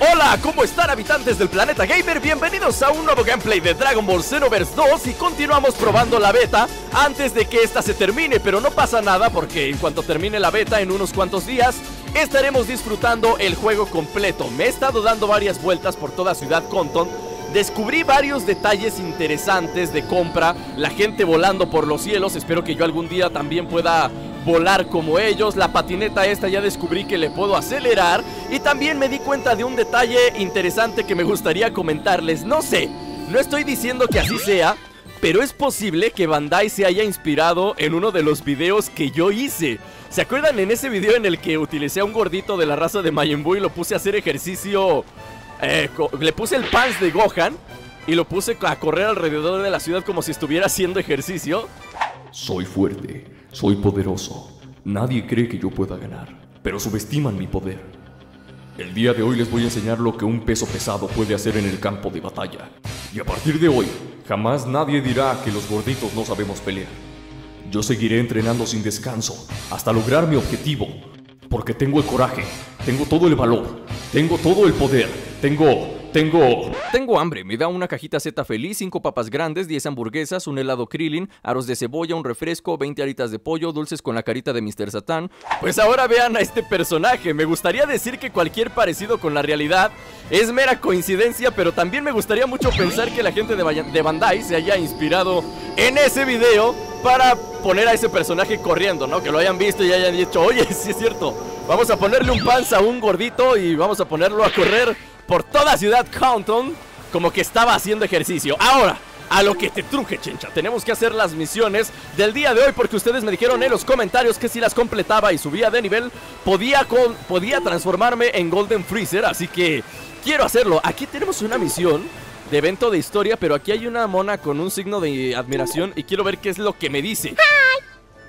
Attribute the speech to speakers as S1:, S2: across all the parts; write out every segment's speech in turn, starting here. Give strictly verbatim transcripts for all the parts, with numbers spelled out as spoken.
S1: Hola, ¿cómo están, habitantes del planeta gamer? Bienvenidos a un nuevo gameplay de Dragon Ball Xenoverse dos. Y continuamos probando la beta antes de que esta se termine. Pero no pasa nada porque en cuanto termine la beta en unos cuantos días estaremos disfrutando el juego completo. Me he estado dando varias vueltas por toda Ciudad Compton. Descubrí varios detalles interesantes de compra. La gente volando por los cielos. Espero que yo algún día también pueda volar como ellos. La patineta esta ya descubrí que le puedo acelerar. Y también me di cuenta de un detalle interesante que me gustaría comentarles. No sé, no estoy diciendo que así sea, pero es posible que Bandai se haya inspirado en uno de los videos que yo hice. ¿Se acuerdan en ese video en el que utilicé a un gordito de la raza de Majin Buu y lo puse a hacer ejercicio? Eh, le puse el pants de Gohan y lo puse a correr alrededor de la ciudad como si estuviera haciendo ejercicio.
S2: Soy fuerte, soy poderoso. Nadie cree que yo pueda ganar, pero subestiman mi poder. El día de hoy les voy a enseñar lo que un peso pesado puede hacer en el campo de batalla. Y a partir de hoy, jamás nadie dirá que los gorditos no sabemos pelear. Yo seguiré entrenando sin descanso hasta lograr mi objetivo. Porque tengo el coraje, tengo todo el valor, tengo todo el poder, tengo... Tengo...
S1: Tengo hambre, me da una cajita Z feliz, cinco papas grandes, diez hamburguesas, un helado Krillin, aros de cebolla, un refresco, veinte alitas de pollo, dulces con la carita de mister Satan. Pues ahora vean a este personaje. Me gustaría decir que cualquier parecido con la realidad es mera coincidencia, pero también me gustaría mucho pensar que la gente de, de Bandai se haya inspirado en ese video para poner a ese personaje corriendo, ¿no? Que lo hayan visto y hayan dicho, oye, sí es cierto, vamos a ponerle un panza a un gordito y vamos a ponerlo a correr por toda Ciudad Compton como que estaba haciendo ejercicio. Ahora, a lo que te truje, chencha. Tenemos que hacer las misiones del día de hoy porque ustedes me dijeron en los comentarios que si las completaba y subía de nivel podía, con, podía transformarme en Golden Freezer. Así que quiero hacerlo. Aquí tenemos una misión de evento de historia, pero aquí hay una mona con un signo de admiración y quiero ver qué es lo que me dice. ¡Hi!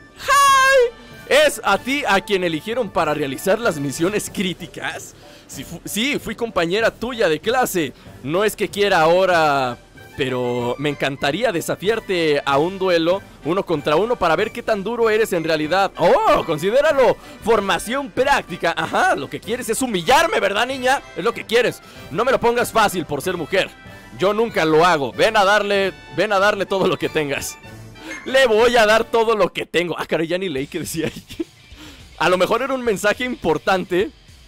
S1: ¡Hi! ¿Es a ti a quien eligieron para realizar las misiones críticas? Sí, fu sí, fui compañera tuya de clase. No es que quiera ahora, pero me encantaría desafiarte a un duelo uno contra uno para ver qué tan duro eres en realidad. ¡Oh! Considéralo formación práctica. Ajá, lo que quieres es humillarme, ¿verdad, niña? Es lo que quieres. No me lo pongas fácil por ser mujer. Yo nunca lo hago. Ven a darle, ven a darle todo lo que tengas. Le voy a dar todo lo que tengo. Ah, caray, ya ni leí qué decía ahí. A lo mejor era un mensaje importante,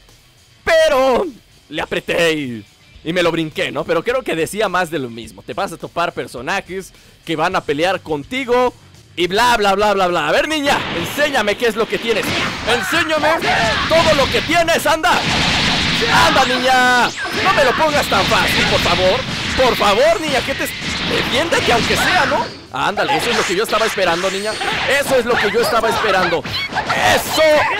S1: pero le apreté y, y me lo brinqué, ¿no? Pero creo que decía más de lo mismo. Te vas a topar personajes que van a pelear contigo y bla, bla, bla, bla, bla. A ver, niña, enséñame qué es lo que tienes. Enséñame todo lo que tienes, anda. Anda, niña. No me lo pongas tan fácil, por favor. Por favor, niña, que te... Defiéndete aunque sea, ¿no? Ándale, eso es lo que yo estaba esperando, niña. Eso es lo que yo estaba esperando. ¡Eso!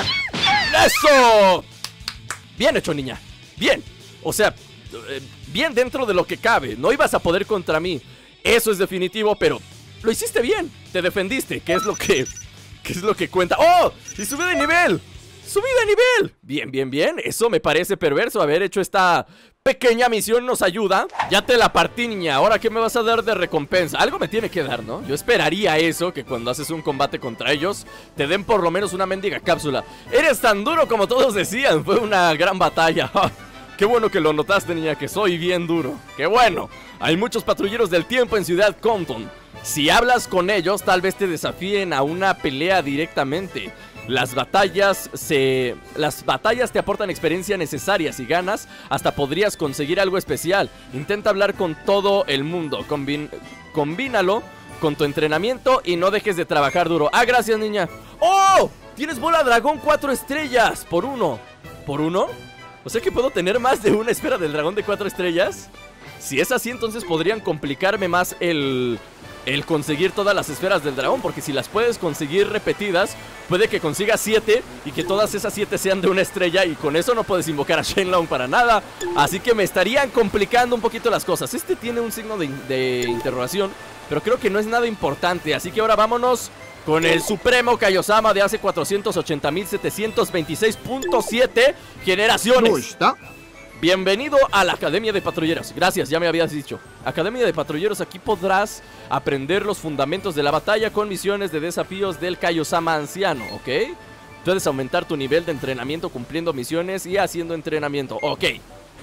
S1: ¡Eso! Bien hecho, niña. Bien. O sea, eh, bien dentro de lo que cabe. No ibas a poder contra mí. Eso es definitivo, pero lo hiciste bien. Te defendiste, que es lo que... ¿Qué es lo que cuenta? ¡Oh! ¡Y subí de nivel! ¡Subí de nivel! Bien, bien, bien. Eso me parece perverso. Haber hecho esta pequeña misión nos ayuda. Ya te la partí, niña. Ahora, ¿qué me vas a dar de recompensa? Algo me tiene que dar, ¿no? Yo esperaría eso, que cuando haces un combate contra ellos te den por lo menos una mendiga cápsula. Eres tan duro como todos decían. Fue una gran batalla. Qué bueno que lo notaste, niña, que soy bien duro. Qué bueno. Hay muchos patrulleros del tiempo en Ciudad Compton. Si hablas con ellos, tal vez te desafíen a una pelea directamente. Las batallas se... Las batallas te aportan experiencia necesaria. Si ganas, hasta podrías conseguir algo especial. Intenta hablar con todo el mundo. Combin... Combínalo con tu entrenamiento y no dejes de trabajar duro. Ah, gracias, niña. ¡Oh! Tienes bola dragón cuatro estrellas. Por uno. ¿Por uno? O sea que puedo tener más de una esfera del dragón de cuatro estrellas. Si es así, entonces podrían complicarme más el... el conseguir todas las esferas del dragón, porque si las puedes conseguir repetidas, puede que consigas siete y que todas esas siete sean de una estrella, y con eso no puedes invocar a Shenlong para nada. Así que me estarían complicando un poquito las cosas. Este tiene un signo de, de interrogación, pero creo que no es nada importante. Así que ahora vámonos con el Supremo Kaiosama de hace cuatrocientos ochenta mil setecientos veintiséis punto siete generaciones. Bienvenido a la Academia de Patrulleros. Gracias, ya me habías dicho. Academia de Patrulleros, aquí podrás aprender los fundamentos de la batalla con misiones de desafíos del Kaiosama anciano, ¿ok? Puedes aumentar tu nivel de entrenamiento cumpliendo misiones y haciendo entrenamiento, ok.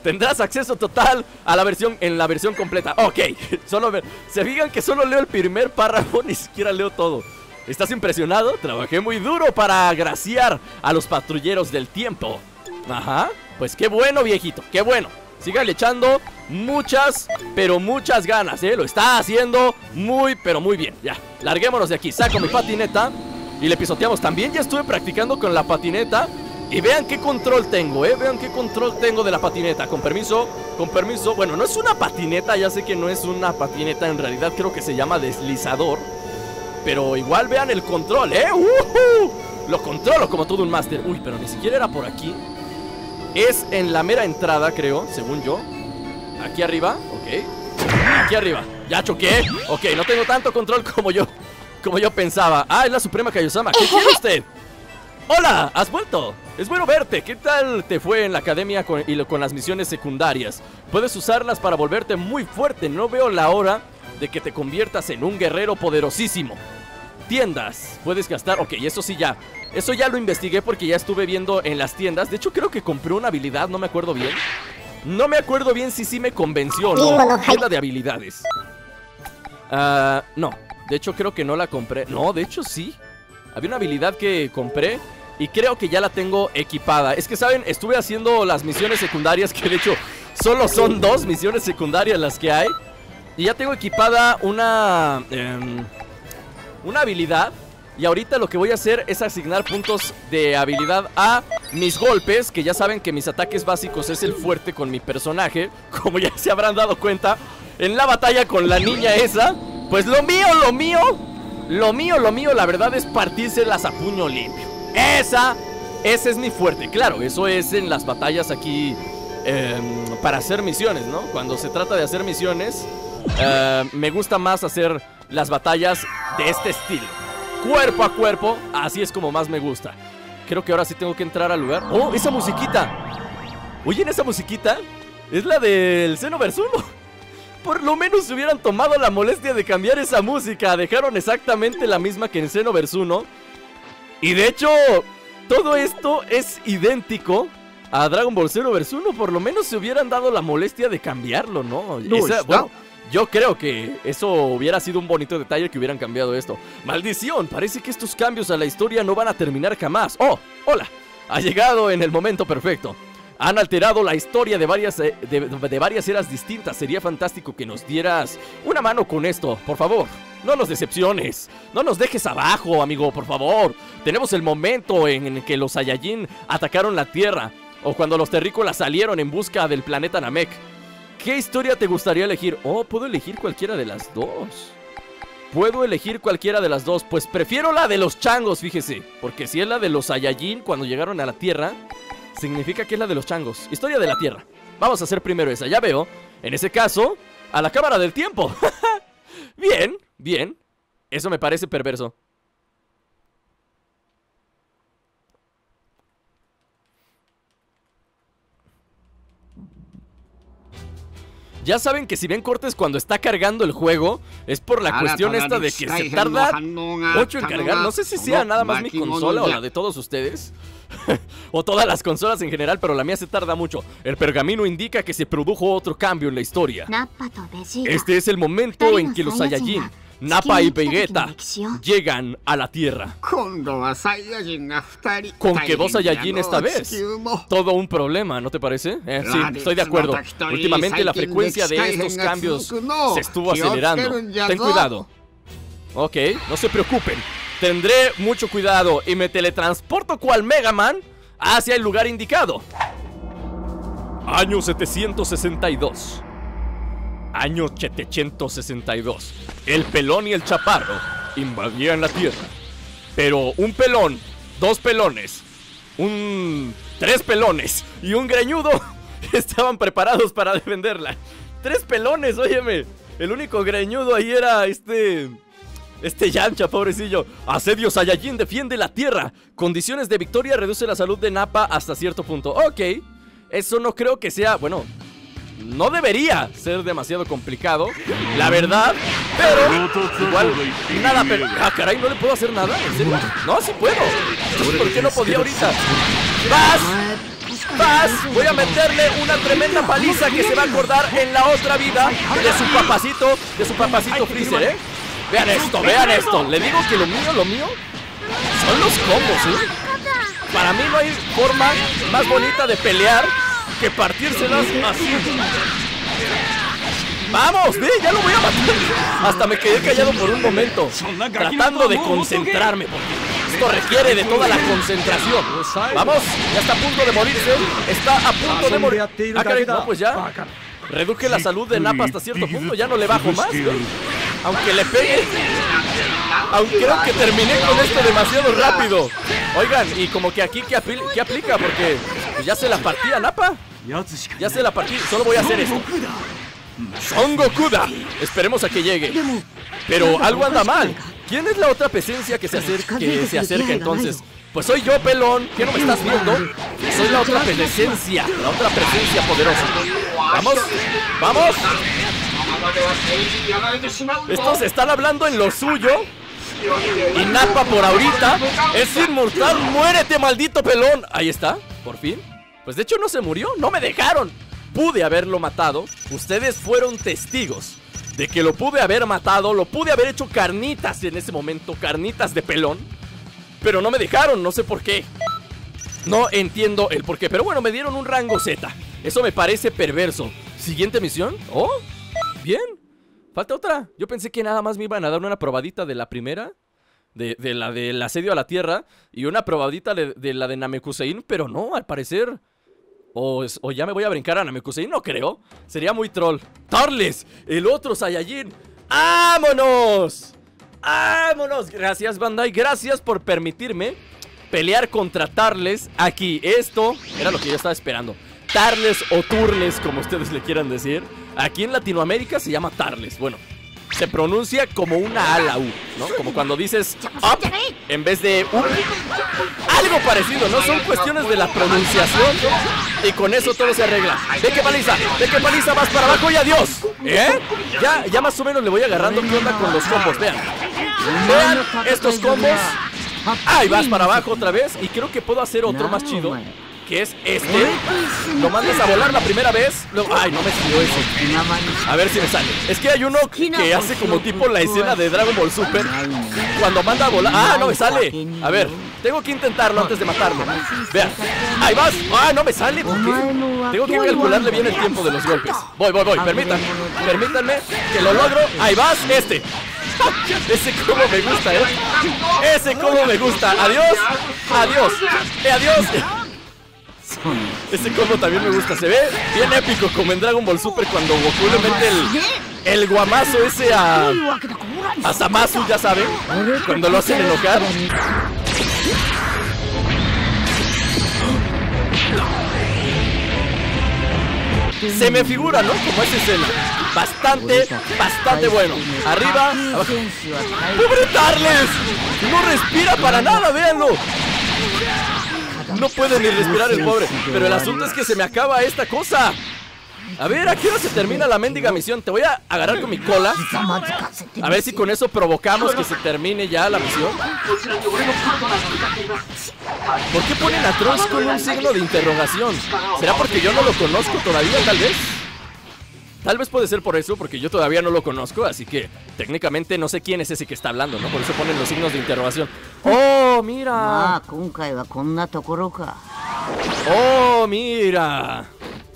S1: Tendrás acceso total a la versión, en la versión completa. Ok, solo ver, se fijan que solo leo el primer párrafo, ni siquiera leo todo. ¿Estás impresionado? Trabajé muy duro para agraciar a los patrulleros del tiempo. Ajá, pues qué bueno, viejito, qué bueno. Sígale echando muchas, pero muchas ganas, ¿eh? Lo está haciendo muy, pero muy bien. Ya, larguémonos de aquí, saco mi patineta y le pisoteamos. También ya estuve practicando con la patineta. Y vean qué control tengo, eh, vean qué control tengo de la patineta. Con permiso, con permiso. Bueno, no es una patineta, ya sé que no es una patineta. En realidad creo que se llama deslizador. Pero igual vean el control, eh uh-huh. Lo controlo como todo un máster. Uy, pero ni siquiera era por aquí. Es en la mera entrada, creo, según yo. Aquí arriba, ok. Aquí arriba, ya choqué. Ok, no tengo tanto control como yo Como yo pensaba. Ah, es la Suprema Kaiosama, ¿qué quiere usted? ¡Hola! ¿Has vuelto? Es bueno verte. ¿Qué tal te fue en la academia con, y lo, con las misiones secundarias? Puedes usarlas para volverte muy fuerte. No veo la hora de que te conviertas en un guerrero poderosísimo. Tiendas. Puedes gastar... Ok, eso sí ya. Eso ya lo investigué porque ya estuve viendo en las tiendas. De hecho, creo que compré una habilidad. No me acuerdo bien. No me acuerdo bien si sí me convenció o no. Tienda de habilidades. Ah, uh, no. De hecho, creo que no la compré. No, de hecho sí. Había una habilidad que compré y creo que ya la tengo equipada. Es que, ¿saben? Estuve haciendo las misiones secundarias, que de hecho solo son dos misiones secundarias las que hay. Y ya tengo equipada una... Eh, una habilidad. Y ahorita lo que voy a hacer es asignar puntos de habilidad a mis golpes, que ya saben que mis ataques básicos es el fuerte con mi personaje. Como ya se habrán dado cuenta en la batalla con la niña esa. Pues lo mío, lo mío... Lo mío, lo mío, la verdad es partírselas a puño limpio. Esa, ese es mi fuerte. Claro, eso es en las batallas aquí eh, para hacer misiones, ¿no? Cuando se trata de hacer misiones, eh, me gusta más hacer las batallas de este estilo. Cuerpo a cuerpo, así es como más me gusta. Creo que ahora sí tengo que entrar al lugar. ¡Oh, esa musiquita! ¿Oyen esa musiquita? Es la del Xenoverse uno. Por lo menos se hubieran tomado la molestia de cambiar esa música. Dejaron exactamente la misma que en Xenoverse uno. Y de hecho, todo esto es idéntico a Dragon Ball Xenoverse uno. Por lo menos se hubieran dado la molestia de cambiarlo, ¿no? Esa, bueno, yo creo que eso hubiera sido un bonito detalle, que hubieran cambiado esto. ¡Maldición! Parece que estos cambios a la historia no van a terminar jamás. ¡Oh! ¡Hola! Ha llegado en el momento perfecto. Han alterado la historia de varias, de, de, de varias eras distintas. Sería fantástico que nos dieras una mano con esto, por favor. No nos decepciones. No nos dejes abajo, amigo, por favor. Tenemos el momento en el que los Saiyajin atacaron la Tierra, o cuando los terrícolas salieron en busca del planeta Namek. ¿Qué historia te gustaría elegir? Oh, puedo elegir cualquiera de las dos. Puedo elegir cualquiera de las dos. Pues prefiero la de los changos, fíjese. Porque si es la de los Saiyajin cuando llegaron a la Tierra, significa que es la de los changos. Historia de la Tierra. Vamos a hacer primero esa, ya veo. En ese caso, a la cámara del tiempo. Bien, bien. Eso me parece perverso. Ya saben que si ven cortes cuando está cargando el juego, es por la cuestión esta de que se tarda ocho en cargar. No sé si sea nada más mi consola o la de todos ustedes, o todas las consolas en general, pero la mía se tarda mucho. El pergamino indica que se produjo otro cambio en la historia. Este es el momento en que los Saiyajin, Nappa y Vegeta, llegan a la Tierra. Con que dos Saiyajin esta vez. Todo un problema, ¿no te parece? Eh, sí, estoy de acuerdo. Últimamente la frecuencia de estos cambios se estuvo acelerando. Ten cuidado. Ok, no se preocupen. Tendré mucho cuidado y me teletransporto cual Mega Man hacia el lugar indicado. Año setecientos sesenta y dos. Año setecientos sesenta y dos. El pelón y el chaparro invadían la Tierra. Pero un pelón, dos pelones, un... tres pelones y un greñudo estaban preparados para defenderla. Tres pelones, óyeme. El único greñudo ahí era este... Este Yamcha, pobrecillo. Asedio Saiyajin defiende la Tierra. Condiciones de victoria, reduce la salud de Nappa hasta cierto punto. Ok, eso no creo que sea... Bueno, no debería ser demasiado complicado, la verdad. Pero igual, nada, pero... Ah, caray, ¿no le puedo hacer nada? ¿En serio? No, sí puedo. ¿Por qué no podía ahorita? ¡Vas! Paz, voy a meterle una tremenda paliza que se va a acordar en la otra vida de su papacito, de su papacito Freezer, ¿eh? Vean esto, vean esto. Le digo que lo mío, lo mío son los combos, ¿eh? Para mí no hay forma más bonita de pelear que partírselas así. ¡Vamos! ¡Ve! ¡Ya lo voy a matar! Hasta me quedé callado por un momento, tratando de concentrarme, porque esto requiere de toda la concentración. ¡Vamos! Ya está a punto de morirse. Está a punto de morir. Ah, caray, no, pues ya reduje la salud de Nappa hasta cierto punto. Ya no le bajo más, ¿ve? Aunque le pegue. Aunque creo que terminé con esto demasiado rápido. Oigan, y como que aquí, ¿qué, apl qué aplica? Porque pues ya se la partí a Nappa. Ya se la partí. Solo voy a hacer esto. Son Gokuda. Esperemos a que llegue. Pero algo anda mal. ¿Quién es la otra presencia que se acerca, que se acerca entonces? Pues soy yo, pelón. ¿Qué no me estás viendo? Soy la otra presencia. La otra presencia poderosa. Vamos, vamos. Estos están hablando en lo suyo. Y Nappa por ahorita es inmortal. ¡Muérete, maldito pelón! Ahí está, por fin. Pues de hecho no se murió, no me dejaron. Pude haberlo matado. Ustedes fueron testigos de que lo pude haber matado. Lo pude haber hecho carnitas en ese momento. Carnitas de pelón. Pero no me dejaron, no sé por qué. No entiendo el por qué. Pero bueno, me dieron un rango Z. Eso me parece perverso. ¿Siguiente misión? Oh, bien. Falta otra. Yo pensé que nada más me iban a dar una probadita de la primera, De, de la del asedio a la Tierra, y una probadita de, de la de Namekusein. Pero no, al parecer O, o ya me voy a brincar a Namekusein, no creo. Sería muy troll. ¡Tarles! El otro Saiyajin. ¡Vámonos! ¡Vámonos! Gracias, Bandai. Gracias por permitirme pelear contra Tarles aquí. Esto era lo que yo estaba esperando. Tarles o Turles, como ustedes le quieran decir. Aquí en Latinoamérica se llama Tarles. Bueno, se pronuncia como una A la U, ¿no? Como cuando dices up en vez de U. Algo parecido, ¿no? Son cuestiones de la pronunciación. Y con eso todo se arregla. ¿De qué paliza? ¿De qué paliza? Vas para abajo y adiós. ¿Eh? Ya, ya más o menos le voy agarrando qué onda con los combos. Vean. Vean estos combos. Ahí vas para abajo otra vez. Y creo que puedo hacer otro más chido, que es este. Lo mandas a volar la primera vez. Luego, ay, no me salió eso. A ver si me sale. Es que hay uno que hace como tipo la escena de Dragon Ball Super, cuando manda a volar. Ah, no me sale. A ver, tengo que intentarlo antes de matarlo. Vean, ahí vas. Ah, no me sale. ¿Por qué? Tengo que calcularle bien el tiempo de los golpes. Voy, voy, voy, permítanme. Permítanme que lo logro. Ahí vas, este. Ese como me gusta, eh. Ese como me gusta. Adiós. Adiós. Eh, adiós. Ese combo también me gusta, se ve bien épico, como en Dragon Ball Super, cuando Goku le mete el, el guamazo ese a, a Zamasu, ya saben, cuando lo hacen enojar. Se me figura, ¿no? Como esa escena. Bastante, bastante bueno. Arriba, abajo. ¡Pobre Tarles! No respira para nada, véanlo. No puede ni respirar el pobre. Pero el asunto es que se me acaba esta cosa. A ver, ¿a qué hora se termina la mendiga misión? Te voy a agarrar con mi cola. A ver si con eso provocamos que se termine ya la misión. ¿Por qué ponen a Trunks con un signo de interrogación? ¿Será porque yo no lo conozco todavía, tal vez? Tal vez puede ser por eso, porque yo todavía no lo conozco. Así que técnicamente no sé quién es ese que está hablando, ¿no? Por eso ponen los signos de interrogación. ¡Oh, mira! ¡Oh, mira!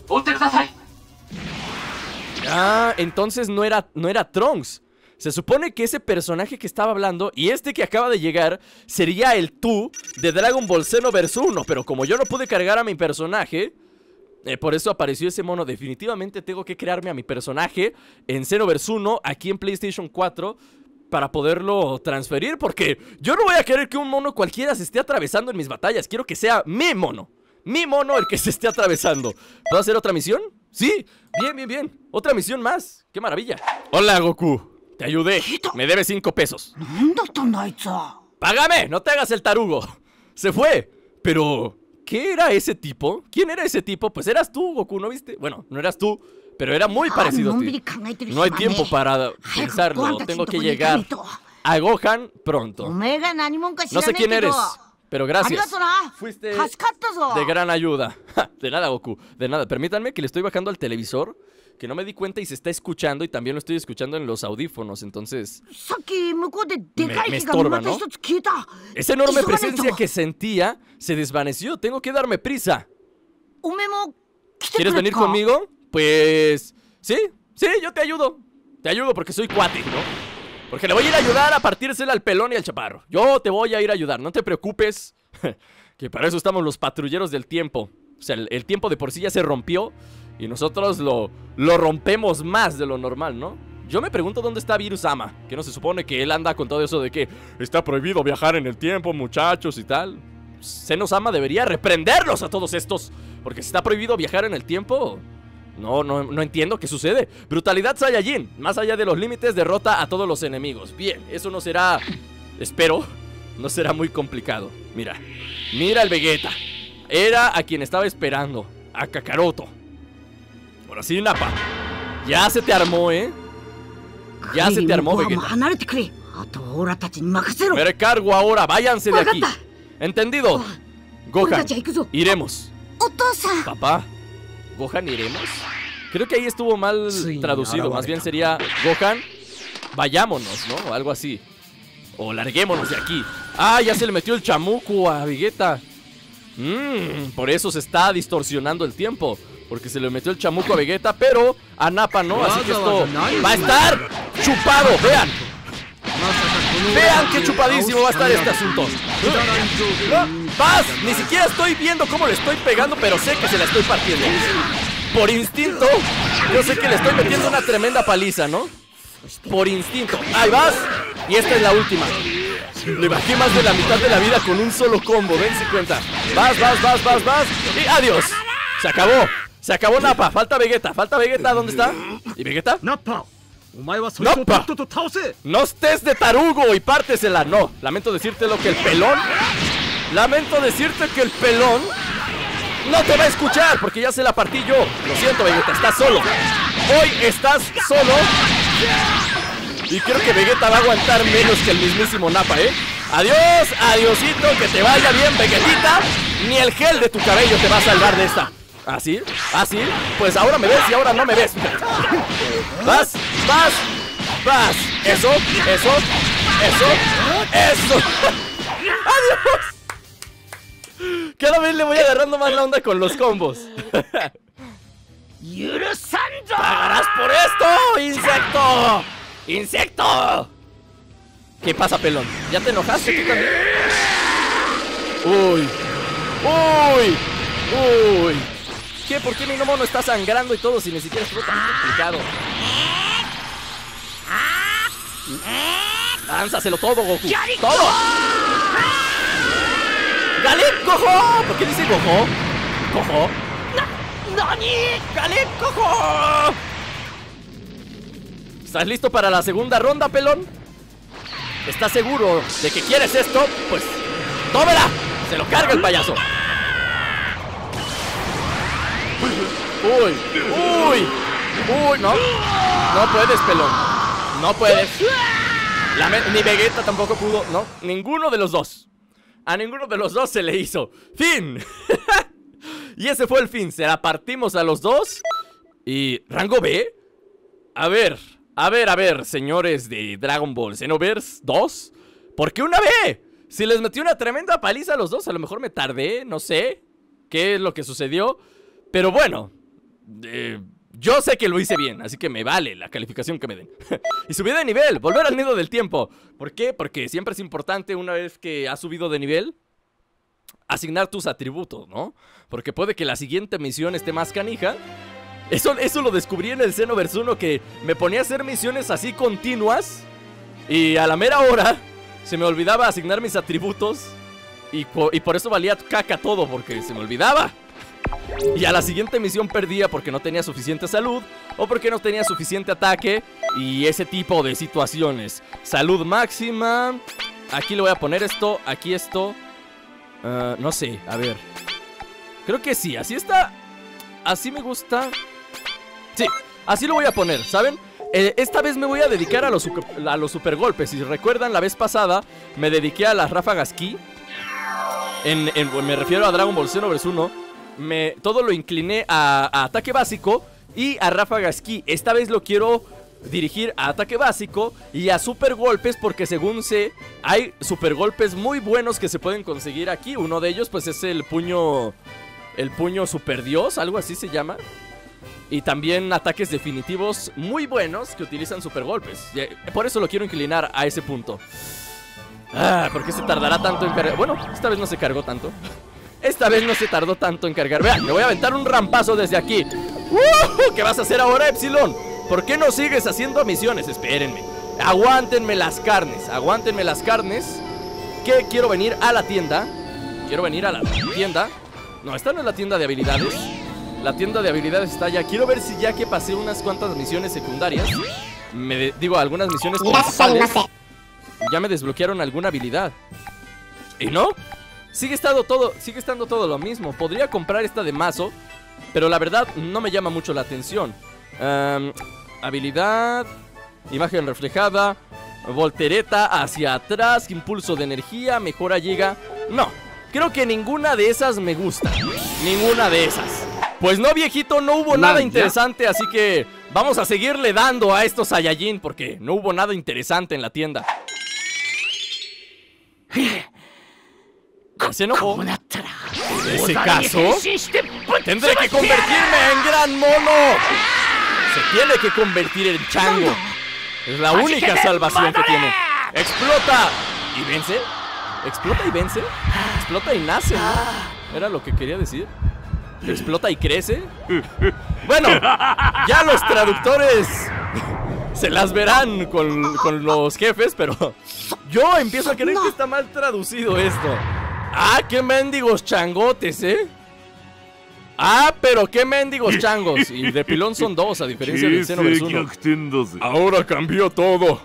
S1: Ah, entonces no era, no era Trunks. Se supone que ese personaje que estaba hablando y este que acaba de llegar sería el tú de Dragon Ball Xenoverse uno. Pero como yo no pude cargar a mi personaje, eh, por eso apareció ese mono. Definitivamente tengo que crearme a mi personaje en Xenoverse uno aquí en PlayStation cuatro para poderlo transferir, porque yo no voy a querer que un mono cualquiera se esté atravesando en mis batallas. Quiero que sea mi mono. Mi mono el que se esté atravesando. ¿Puedo hacer otra misión? Sí, bien, bien, bien. Otra misión más, qué maravilla. Hola, Goku, te ayudé. Me debes cinco pesos. Págame, no te hagas el tarugo. Se fue, pero ¿qué era ese tipo? ¿Quién era ese tipo? Pues eras tú, Goku, ¿no viste? Bueno, no eras tú, pero era muy parecido a ti. No hay tiempo para pensarlo. Tengo que llegar a Gohan pronto. No sé quién eres. Pero gracias. Fuiste de gran ayuda. De nada, Goku. De nada. Permítanme que le estoy bajando al televisor, que no me di cuenta y se está escuchando, y también lo estoy escuchando en los audífonos, entonces me, me estorba, ¿no? Esa enorme presencia que sentía se desvaneció. Tengo que darme prisa. ¿Quieres venir conmigo? Pues... sí, sí, yo te ayudo. Te ayudo porque soy cuate, ¿no? Porque le voy a ir a ayudar a partírsela al pelón y al chaparro. Yo te voy a ir a ayudar, no te preocupes. Que para eso estamos los patrulleros del tiempo. O sea, el, el tiempo de por sí ya se rompió y nosotros lo, lo rompemos más de lo normal, ¿no? Yo me pregunto dónde está Virus-sama, que no se supone que él anda con todo eso de que está prohibido viajar en el tiempo, muchachos, y tal. Zeno-sama debería reprenderlos a todos estos, porque si está prohibido viajar en el tiempo... No, no, no entiendo qué sucede. Brutalidad Saiyajin. Más allá de los límites, derrota a todos los enemigos. Bien, eso no será... espero, no será muy complicado. Mira, mira el Vegeta. Era a quien estaba esperando. A Kakaroto. Ahora sí, Nappa. Ya se te armó, ¿eh? Ya se te armó, Vegeta. Me recargo ahora, váyanse de aquí. ¿Entendido? Gohan, iremos. Papá, ¿Gohan iremos? Creo que ahí estuvo mal traducido. Más bien sería Gohan, vayámonos, ¿no? O algo así. O larguémonos de aquí. Ah, ya se le metió el chamuco a Vegeta. Mmm, por eso se está distorsionando el tiempo, porque se le metió el chamuco a Vegeta, pero a Nappa no. Así que esto va a estar chupado, vean. Vean qué chupadísimo va a estar este asunto. ¡Vas! Ni siquiera estoy viendo cómo le estoy pegando, pero sé que se la estoy partiendo. Por instinto, yo sé que le estoy metiendo una tremenda paliza, ¿no? Por instinto. ¡Ahí vas! Y esta es la última. Le bajé más de la mitad de la vida con un solo combo, dense cuenta. Vas, vas, vas, vas, vas. Y adiós. Se acabó. Se acabó Nappa. Falta Vegeta. Falta Vegeta. ¿Dónde está? ¿Y Vegeta?
S3: Nappa.
S1: ¡Nappa! No estés de tarugo y pártesela. No, lamento decirte lo que el pelón Lamento decirte que el pelón no te va a escuchar, porque ya se la partí yo. Lo siento, Vegeta, estás solo. Hoy estás solo. Y creo que Vegeta va a aguantar menos que el mismísimo Nappa, ¿eh? Adiós, adiosito, que te vaya bien, Vegetita. Ni el gel de tu cabello te va a salvar de esta. ¿Así? ¿Así? Pues ahora me ves y ahora no me ves. Vas, vas, vas. Eso, eso, eso, eso. Adiós. Cada vez le voy agarrando más la onda con los combos. ¡Pagarás por esto, insecto! ¡Insecto! ¿Qué pasa, pelón? ¿Ya te enojaste tú también? Uy, uy, uy. ¿Qué? ¿Por qué mi gnomo no está sangrando y todo si ni siquiera estuvo tan complicado? Lánzaselo todo, Goku. ¡Todo! ¡Galip, Gojo! ¿Por qué dice Gojo? ¿Gojo? ¡Nani! ¡Galip, Gojo! ¿Estás listo para la segunda ronda, pelón? ¿Estás seguro de que quieres esto? Pues ¡tómela! ¡Se lo carga el payaso! ¡Uy! ¡Uy! ¡Uy! No, no puedes, pelón. No puedes. La Ni Vegeta tampoco pudo. No, ninguno de los dos. A ninguno de los dos se le hizo. ¡Fin! Y ese fue el fin. Se la partimos a los dos. Y... ¿rango B? A ver, a ver, a ver, señores de Dragon Ball Xenoverse dos. ¿Por qué una B? Si les metí una tremenda paliza a los dos, a lo mejor me tardé, no sé qué es lo que sucedió. Pero bueno, eh, yo sé que lo hice bien, así que me vale la calificación que me den. Y subí de nivel, volver al nido del tiempo. ¿Por qué? Porque siempre es importante, una vez que has subido de nivel, asignar tus atributos, ¿no? Porque puede que la siguiente misión esté más canija. Eso, eso lo descubrí en el Xenoverse uno, que me ponía a hacer misiones así continuas y a la mera hora se me olvidaba asignar mis atributos. Y, y por eso valía caca todo, porque se me olvidaba. Y a la siguiente misión perdía porque no tenía suficiente salud o porque no tenía suficiente ataque y ese tipo de situaciones. Salud máxima. Aquí le voy a poner esto, aquí esto. uh, No sé, a ver. Creo que sí, así está. Así me gusta. Sí, así lo voy a poner, ¿saben? Eh, esta vez me voy a dedicar a los, a los super golpes. Si recuerdan, la vez pasada me dediqué a las ráfagas ki. en, en, me refiero a Dragon Ball Xenoverse uno, me, todo lo incliné a, a ataque básico y a ráfagas ki. Esta vez lo quiero dirigir a ataque básico y a super golpes, porque según sé, hay super golpes muy buenos que se pueden conseguir aquí. Uno de ellos pues es el puño, el puño super dios, algo así se llama. Y también ataques definitivos muy buenos que utilizan super golpes. Por eso lo quiero inclinar a ese punto. Ah, ¿por qué se tardará tanto en cargar? Bueno, esta vez no se cargó tanto. Esta vez no se tardó tanto en cargar. Vean, me voy a aventar un rampazo desde aquí. ¡Uh! ¿Qué vas a hacer ahora, Epsilon? ¿Por qué no sigues haciendo misiones? Espérenme. Aguántenme las carnes. Aguántenme las carnes. Que quiero venir a la tienda. Quiero venir a la tienda. No, esta no es la tienda de habilidades. La tienda de habilidades está allá. Quiero ver si ya que pasé unas cuantas misiones secundarias, me de, digo, algunas misiones principales, ya me desbloquearon alguna habilidad. ¿Y no? Sigue estando todo, sigue estando todo lo mismo. Podría comprar esta de mazo, pero la verdad no me llama mucho la atención. um, Habilidad, imagen reflejada, voltereta hacia atrás, impulso de energía, mejora giga. No, creo que ninguna de esas me gusta. Ninguna de esas. Pues no, viejito, no hubo nada interesante, así que vamos a seguirle dando a estos Saiyajin, porque no hubo nada interesante en la tienda. ¿Se enojó? ¿En ese caso? Tendré que convertirme en gran mono. Se tiene que convertir en chango. Es la única salvación que tiene. ¡Explota! ¿Y vence? ¿Explota y vence? Explota y nace, ¿no? Era lo que quería decir. ¿Explota y crece? Bueno, ya los traductores se las verán con, con los jefes, pero yo empiezo a creer que está mal traducido esto. Ah, qué mendigos changotes, ¿eh? Ah, pero qué mendigos changos. Y de pilón son dos, a diferencia del Xenoverse uno. Ahora cambió todo.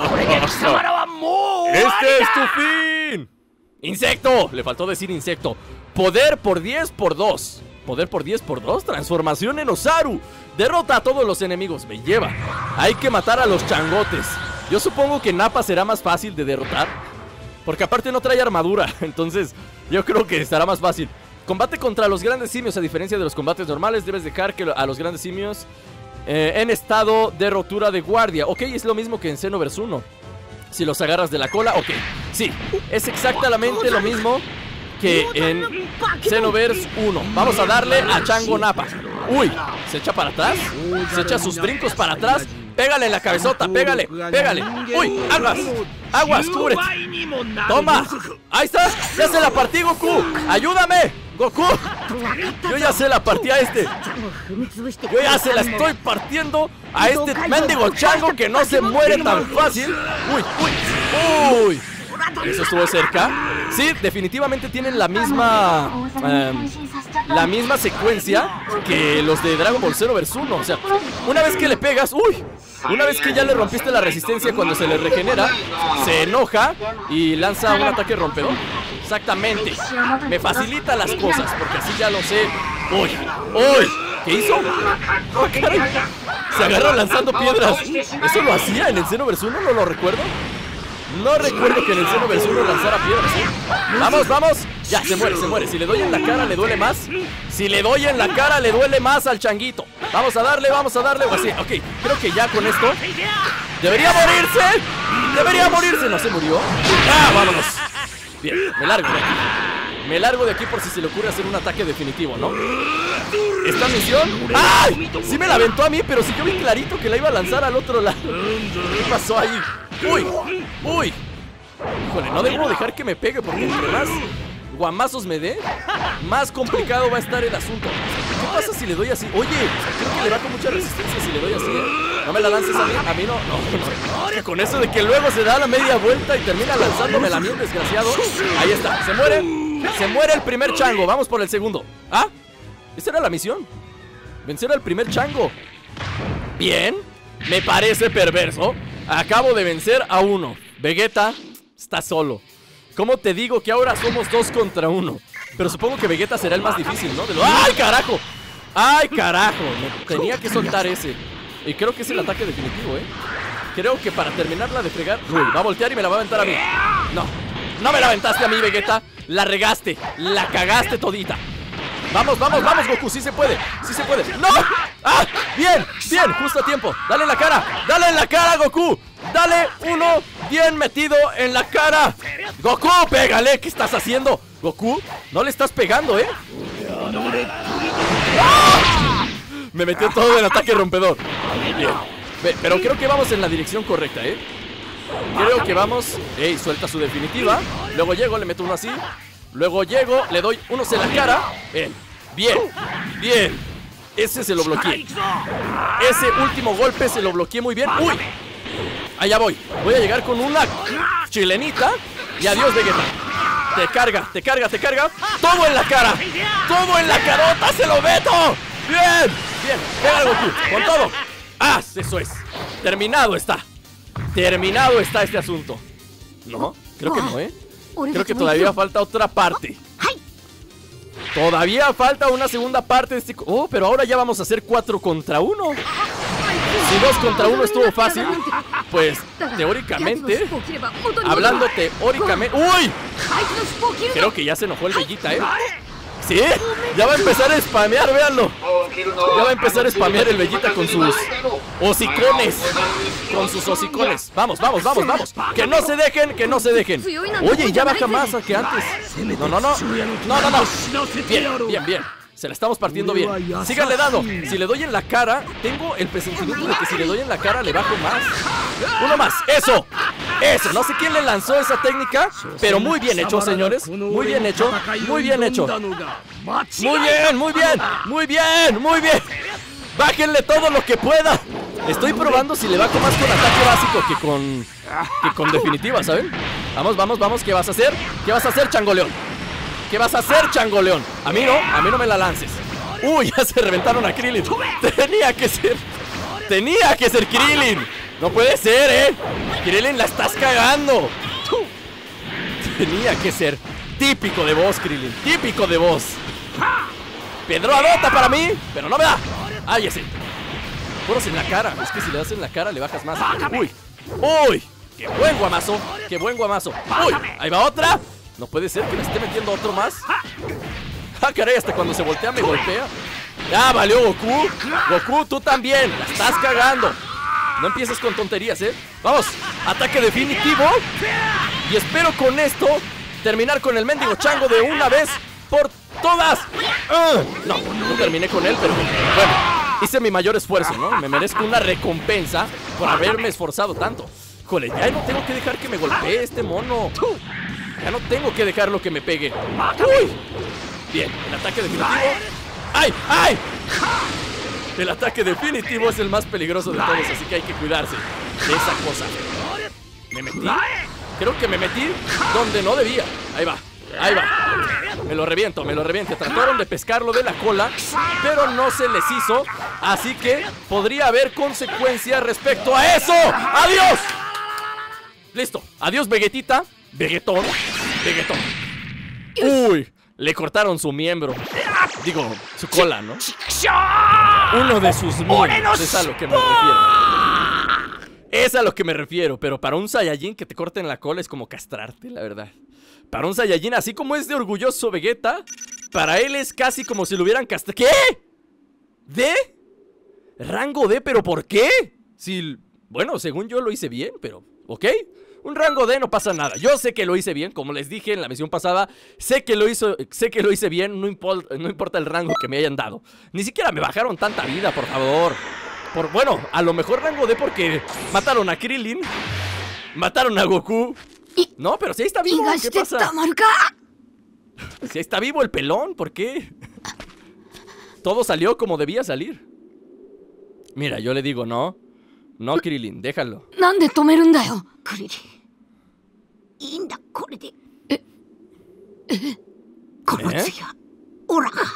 S1: ¡Este es tu fin! ¡Insecto! Le faltó decir insecto. Poder por diez por dos. Poder por diez por dos. Transformación en Osaru. Derrota a todos los enemigos. Me lleva. Hay que matar a los changotes. Yo supongo que Nappa será más fácil de derrotar, porque aparte no trae armadura. Entonces yo creo que estará más fácil. Combate contra los grandes simios. A diferencia de los combates normales, debes dejar que a los grandes simios eh, en estado de rotura de guardia. Ok, es lo mismo que en Xenoverse uno. Si los agarras de la cola, ok. Sí, es exactamente lo mismo que en Xenoverse uno. Vamos a darle a Chango Nappa. Uy, se echa para atrás. Se echa sus brincos para atrás. Pégale en la cabezota, pégale, pégale. Uy, aguas, aguas, cúbrete. Toma, ahí está. Ya se la partí, Goku. Ayúdame, Goku. Yo ya se la partí a este. Yo ya se la estoy partiendo a este mendigo chango que no se muere tan fácil. Uy, uy, uy. Eso estuvo cerca. Sí, definitivamente tienen la misma eh, la misma secuencia que los de Dragon Ball Xenoverse uno. O sea, una vez que le pegas, uy, una vez que ya le rompiste la resistencia, cuando se le regenera, se enoja y lanza un ataque rompedor. Exactamente. Me facilita las cosas, porque así ya lo sé. Uy, uy, ¿qué hizo? Oh, caray. Se agarra lanzando piedras. ¿Eso lo hacía en el Xenoverse uno? No lo recuerdo. No recuerdo que en el Xenoverse uno lanzara piedras, ¿eh? Vamos, vamos. Ya, se muere, se muere. Si le doy en la cara, le duele más. Si le doy en la cara, le duele más al changuito. Vamos a darle, vamos a darle. Así, ok, creo que ya con esto debería morirse. Debería morirse. ¿No se murió? Ah, vámonos. Bien, me largo de aquí. Me largo de aquí por si se le ocurre hacer un ataque definitivo, ¿no? Esta misión... ¡Ay! Sí me la aventó a mí, pero sí yo vi clarito que la iba a lanzar al otro lado. ¿Qué pasó ahí? ¡Uy! ¡Uy! Híjole, no debo dejar que me pegue, porque entre más guamazos me dé, más complicado va a estar el asunto. ¿Qué pasa si le doy así? Oye, creo que le va con mucha resistencia si le doy así, ¿eh? No me la lances a mí, a mí no. No, no, no. Con eso de que luego se da la media vuelta y termina lanzándome la miel, desgraciado. Ahí está, se muere. Se muere el primer chango, vamos por el segundo. ¿Ah? ¿Esa era la misión? Vencer al primer chango. Bien, me parece perverso. Acabo de vencer a uno. Vegeta está solo. ¿Cómo te digo que ahora somos dos contra uno? Pero supongo que Vegeta será el más difícil, ¿no? De lo... ¡Ay, carajo! ¡Ay, carajo! Me tenía que soltar ese. Y creo que es el ataque definitivo, ¿eh? Creo que para terminarla de fregar... Uy, va a voltear y me la va a aventar a mí. No, no me la aventaste a mí, Vegeta. La regaste, la cagaste todita. Vamos, vamos, vamos, Goku, sí se puede, sí se puede. ¡No! ¡Ah! Bien, bien, justo a tiempo. Dale en la cara, dale en la cara, Goku. Dale uno bien metido en la cara. Goku, pégale, ¿qué estás haciendo? Goku, no le estás pegando, ¿eh? ¡Ah! Me metió todo el ataque rompedor. Bien, pero creo que vamos en la dirección correcta, ¿eh? Creo que vamos. Ey, suelta su definitiva. Luego llego, le meto uno así. Luego llego, le doy unos en la cara. Bien, bien, bien. Ese se lo bloqueé. Ese último golpe se lo bloqueé muy bien. ¡Uy! Allá voy. Voy a llegar con una chilenita. Y adiós, Vegeta. Te carga, te carga, te carga. Todo en la cara. Todo en la carota, se lo meto. Bien, bien. Pega Goku, con todo. ¡Ah! Eso es. Terminado está. Terminado está este asunto. No, creo que no, ¿eh? Creo que todavía falta otra parte. Todavía falta una segunda parte de este... Oh, pero ahora ya vamos a hacer cuatro contra uno. Si dos contra uno estuvo fácil, pues teóricamente, hablando teóricamente... ¡Uy! Creo que ya se enojó el Vegeta, ¿eh? ¿Sí? Ya va a empezar a spamear, véanlo. Ya va a empezar a spamear el Vegeta con sus hocicones. Con sus hocicones. Vamos, vamos, vamos, vamos. Que no se dejen, que no se dejen. Oye, ya baja más que antes. No, no, no. No, no, no. Bien, bien, bien. Se la estamos partiendo bien. Síganle dando. Si le doy en la cara, tengo el presentimiento de que si le doy en la cara le bajo más. Uno más. Eso. Eso. No sé quién le lanzó esa técnica, pero muy bien hecho, señores. Muy bien hecho. Muy bien hecho. Muy bien, muy bien. Muy bien, muy bien. Bájenle todo lo que pueda. Estoy probando si le bajo más con ataque básico que con que con definitiva, ¿saben? Vamos, vamos, vamos. ¿Qué vas a hacer? ¿Qué vas a hacer, Changoleón? ¿Qué vas a hacer, Changoleón? A mí no, a mí no me la lances. Uy, ya se reventaron a Krillin. Tenía que ser Tenía que ser Krillin. No puede ser, eh Krillin, la estás cagando. Tenía que ser. Típico de vos, Krillin, típico de vos. Pedro Adota para mí, pero no me da. Ay, ese. Puros en la cara, es que si le das en la cara le bajas más. Uy, uy, qué buen guamazo. Qué buen guamazo. Uy, ahí va otra. No puede ser que me esté metiendo otro más. Ah, caray, hasta cuando se voltea me golpea. Ya valió, Goku. Goku, tú también, la estás cagando. No empieces con tonterías, eh. Vamos, ataque definitivo. Y espero con esto terminar con el mendigo chango de una vez por todas. uh, No, no terminé con él, pero bueno, hice mi mayor esfuerzo, ¿no? Me merezco una recompensa por haberme esforzado tanto. Híjole, ya no tengo que dejar que me golpee este mono. Ya no tengo que dejarlo que me pegue. Uy. Bien, el ataque definitivo. ¡Ay! ¡Ay! El ataque definitivo es el más peligroso de todos, así que hay que cuidarse de esa cosa. ¿Me metí? Creo que me metí donde no debía. Ahí va, ahí va. Me lo reviento, me lo reviento. Trataron de pescarlo de la cola, pero no se les hizo. Así que podría haber consecuencias respecto a eso. ¡Adiós! Listo, adiós, Vegetita. Vegetón, Vegetón. Uy, le cortaron su miembro. Digo, su cola, ¿no? Uno de sus miembros. Es a lo que me refiero. Es a lo que me refiero. Pero para un Saiyajin que te corten la cola es como castrarte, la verdad. Para un Saiyajin, así como es de orgulloso Vegeta, para él es casi como si lo hubieran castrado. ¿Qué? ¿D? ¿Rango D? ¿Pero por qué? Si, bueno, según yo lo hice bien, pero... ¿ok? Un rango D no pasa nada. Yo sé que lo hice bien, como les dije en la misión pasada. Sé que lo hizo, sé que lo hice bien. No importa, no importa el rango que me hayan dado. Ni siquiera me bajaron tanta vida, por favor. Por, bueno, a lo mejor rango D porque mataron a Krillin, mataron a Goku. No, pero si ahí está vivo, ¿qué pasa? Si ahí está vivo el pelón, ¿por qué? Todo salió como debía salir. Mira, yo le digo no. No, Krillin, déjalo.
S3: ¿Nande tomerunda yo, Krillin? Inda, korede. Eh. Eh. Konotsuya, ora ga.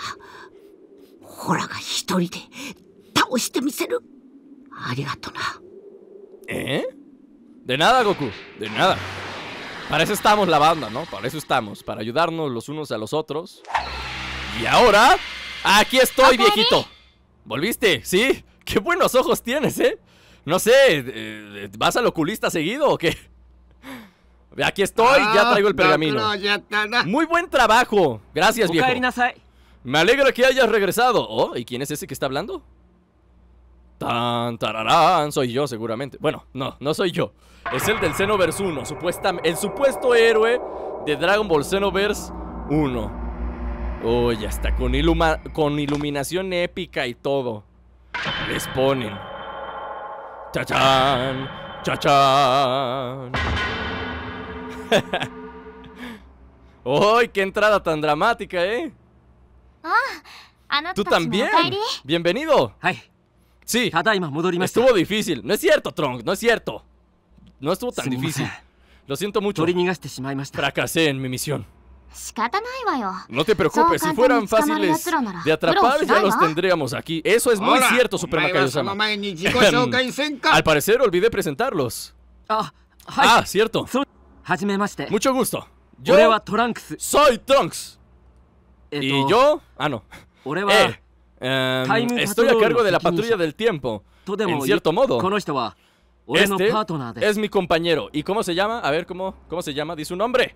S3: Ora ga hitori de taoshite miseru. Arigato na.
S1: ¿Eh? De nada, Goku, de nada. Para eso estamos la banda, ¿no? Para eso estamos, para ayudarnos los unos a los otros. Y ahora, aquí estoy, viejito. ¿Volviste? ¿Sí? Qué buenos ojos tienes, ¿eh? No sé, ¿vas al oculista seguido o qué? Aquí estoy, ya traigo el pergamino. Muy buen trabajo. Gracias, viejo. Me alegra que hayas regresado. Oh, ¿y quién es ese que está hablando? Tan, tararán, soy yo seguramente. Bueno, no, no soy yo. Es el del Xenoverse uno, supuestamente, el supuesto héroe de Dragon Ball Xenoverse uno. Oh, ya está, con, iluma con iluminación épica y todo. Les ponen ¡chachán! ¡Chachán! ¡Uy, qué entrada tan dramática, eh! ¿Tú también? ¡Bienvenido! Sí, estuvo difícil. No es cierto, Trunks, no es cierto. No estuvo tan difícil. Lo siento mucho. Fracasé en mi misión. No te preocupes, si fueran fáciles de atrapar ya los tendríamos aquí. Eso es muy cierto, Super Makayo-sama. Al parecer olvidé presentarlos. Ah, cierto. Mucho gusto. Yo soy Trunks. Y yo... Ah, no. Eh, um, estoy a cargo de la patrulla del tiempo. En cierto modo. Este es mi compañero. ¿Y cómo se llama? A ver, ¿cómo, cómo se llama? Dice su nombre.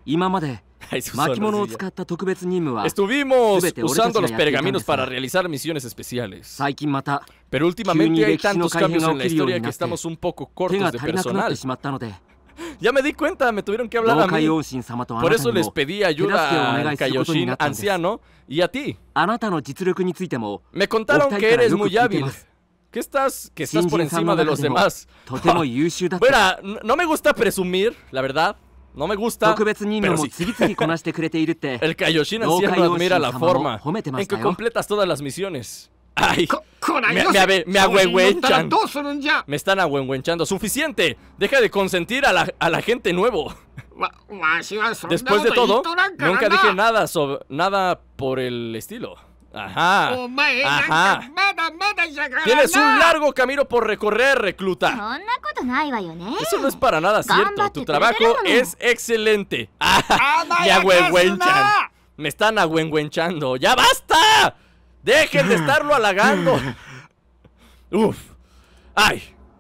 S1: Estuvimos usando los pergaminos para realizar misiones especiales. Pero últimamente hay tantos cambios en la historia que estamos un poco cortos de personal. Ya me di cuenta, me tuvieron que hablar a mí. Por eso les pedí ayuda al Kaioshin anciano y a ti. Me contaron que eres muy hábil. ¿Qué estás? Que estás por encima de los demás. Bueno, no me gusta presumir, la verdad. No me gusta, pero sí. El Kaioshin anciano admira la forma en que completas todas las misiones. ¡Ay! Me, me, me agüengüenchan. Me están agüengüenchando. ¡Suficiente! Deja de consentir a la, a la gente nuevo. Después de todo, nunca dije nada sobre nada por el estilo. Ajá. Ajá. Tienes un largo camino por recorrer, recluta. Eso no es para nada cierto. Tu trabajo es excelente. Me agüengüenchan. Me están agüengüenchando. ¡Ya basta! ¡Dejen de estarlo halagando! Uf. ¡Ay!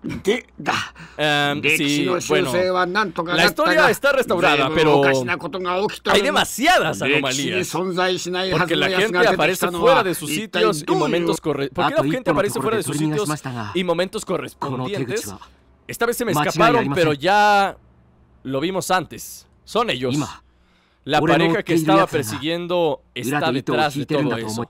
S1: Um, sí, bueno, la historia está restaurada, pero hay demasiadas anomalías. Porque la gente aparece fuera de sus sitios y momentos corre... ¿Por qué la gente aparece fuera de sus sitios y momentos correspondientes? Esta vez se me escaparon, pero ya lo vimos antes. Son ellos. La pareja que estaba persiguiendo está detrás de todo eso.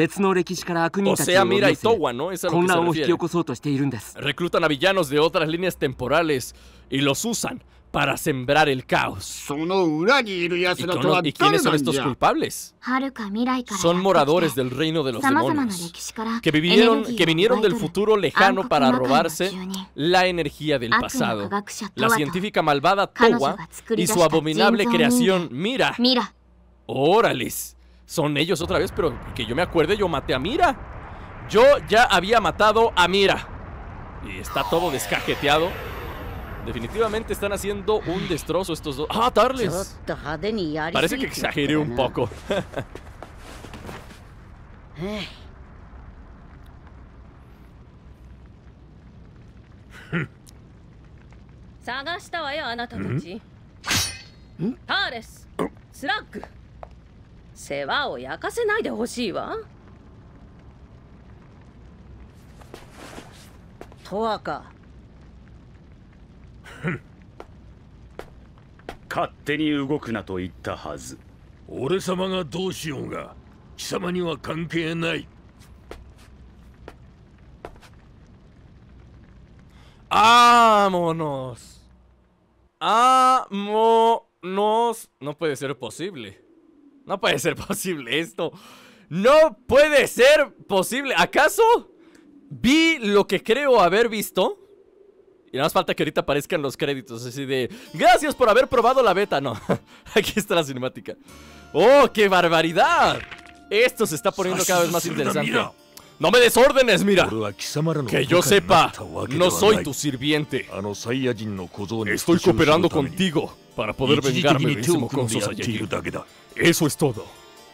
S1: O sea, Mira y Towa, ¿no? Es a lo que se refiere. Reclutan a villanos de otras líneas temporales y los usan para sembrar el caos. ¿Y, con, ¿y quiénes son estos culpables? Son moradores del reino de los demonios, que, vivieron, que vinieron del futuro lejano para robarse la energía del pasado. La científica malvada Towa y su abominable creación Mira. ¡Órales! Son ellos otra vez, pero que yo me acuerde, yo maté a Mira. Yo ya había matado a Mira. Y está todo descajeteado. Definitivamente están haciendo un destrozo estos dos. ¡Ah, Tarles! Parece que exageré un poco.
S4: Tarles, Slug. 世話を焼かせないでほしいわ。とわか。
S5: 勝手に動くなと言ったはず。
S6: 俺様がどうしようが貴様には関係ない。
S1: ¡Vámonos! ¡Vámonos! No puede ser posible. No puede ser posible esto. No puede ser posible. ¿Acaso vi lo que creo haber visto? Y nada más falta que ahorita aparezcan los créditos. Así de... Gracias por haber probado la beta. No, aquí está la cinemática. ¡Oh, qué barbaridad! Esto se está poniendo cada vez más interesante. ¡No me desórdenes, Mira! Que yo sepa, no soy tu sirviente. Estoy cooperando contigo para poder vengarme de ese mocoso Saiyajin. Eso es todo.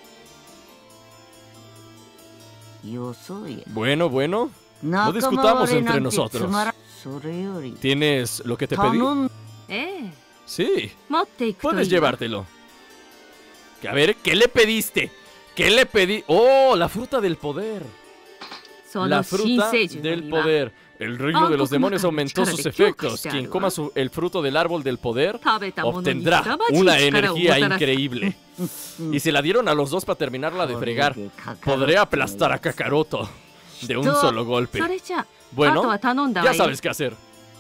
S1: Bueno, bueno. No discutamos entre nosotros. ¿Tienes lo que te pedí? Sí,
S4: 持っていくとい
S1: puedes
S4: いわ。
S1: llevártelo. A ver, ¿qué le pediste? ¿Qué le pedí? ¡Oh, la fruta del poder!
S4: そ
S1: La
S4: の新
S1: fruta
S4: 生獣の
S1: del
S4: 実は
S1: poder. El reino de los demonios aumentó sus efectos.
S4: Claro.
S1: Quien coma su- el fruto del árbol del poder
S4: 食べたものに
S1: obtendrá
S4: 凄まじい
S1: una
S4: 力をも
S1: energía
S4: たらす。
S1: increíble. Y se la dieron a los dos para terminarla de fregar. Podré aplastar a Kakaroto de un solo golpe.
S4: それじゃあ、あと
S1: Bueno,
S4: は頼んだわ
S1: ya
S4: よ。
S1: sabes qué hacer.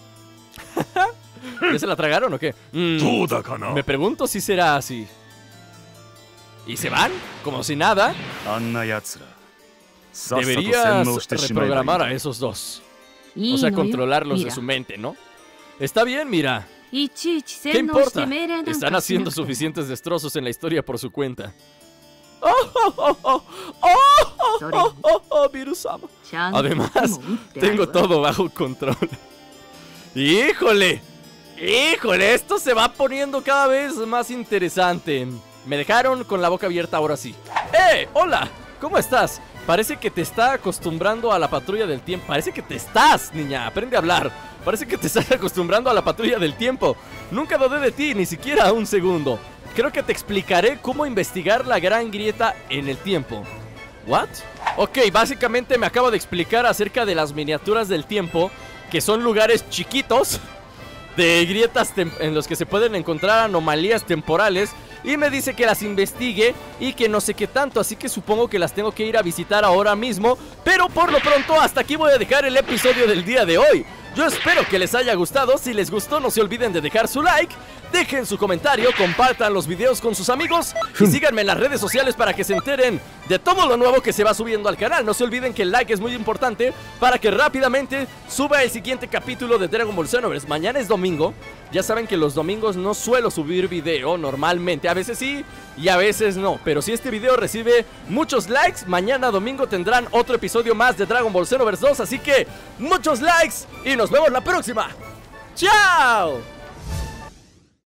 S1: ¿Ya se la tragaron o qué? Mm,
S6: どうだかな。
S1: me pregunto si será así. ¿Y se van? Como si nada.
S5: あんな奴らさっさと洗
S1: Deberías
S5: 脳してしまえばいい
S1: reprogramar a esos dos.
S4: い
S1: O
S4: い
S1: sea,
S4: のよ。
S1: controlarlos
S4: ミ
S1: de
S4: ラ
S1: su mente, ¿no? Está bien, mira.
S4: いちいち
S1: ¿Qué
S4: 洗脳して
S1: importa?
S4: 命令なんかし
S1: Están
S4: な
S1: haciendo
S4: くても
S1: suficientes destrozos en la historia por su cuenta. ¡Oh, oh, oh, oh! ¡Oh,
S4: それに
S1: oh, oh, oh, Virusama!
S4: ちゃんと
S1: Además,
S4: 手も打ってある
S1: tengo
S4: わ。
S1: todo bajo control. ¡Híjole! ¡Híjole! Esto se va poniendo cada vez más interesante. Me dejaron con la boca abierta ahora sí. ¡Eh! ¡Hola! ¿Cómo estás? Parece que te está acostumbrando a la patrulla del tiempo. Parece que te estás, niña. Aprende a hablar. Parece que te estás acostumbrando a la patrulla del tiempo. Nunca dudé de ti, ni siquiera un segundo. Creo que te explicaré cómo investigar la gran grieta en el tiempo. ¿What? Ok, básicamente me acabo de explicar acerca de las miniaturas del tiempo, que son lugares chiquitos de grietas en los que se pueden encontrar anomalías temporales. Y me dice que las investigue y que no sé qué tanto, así que supongo que las tengo que ir a visitar ahora mismo. Pero por lo pronto hasta aquí voy a dejar el episodio del día de hoy. Yo espero que les haya gustado. Si les gustó, no se olviden de dejar su like, dejen su comentario, compartan los videos con sus amigos y síganme en las redes sociales para que se enteren de todo lo nuevo que se va subiendo al canal. No se olviden que el like es muy importante para que rápidamente suba el siguiente capítulo de Dragon Ball Xenoverse. Mañana es domingo. Ya saben que los domingos no suelo subir video normalmente. A veces sí y a veces no. Pero si este video recibe muchos likes, mañana domingo tendrán otro episodio más de Dragon Ball Xenoverse dos. Así que muchos likes y nos vemos la próxima. ¡Chao!